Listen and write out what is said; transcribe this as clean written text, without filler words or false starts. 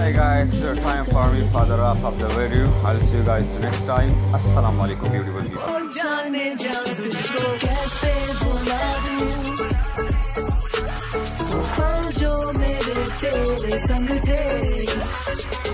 Hey guys, so time for me for the wrap of the video. I'll see you guys the next time. Assalamu alaikum beautiful people.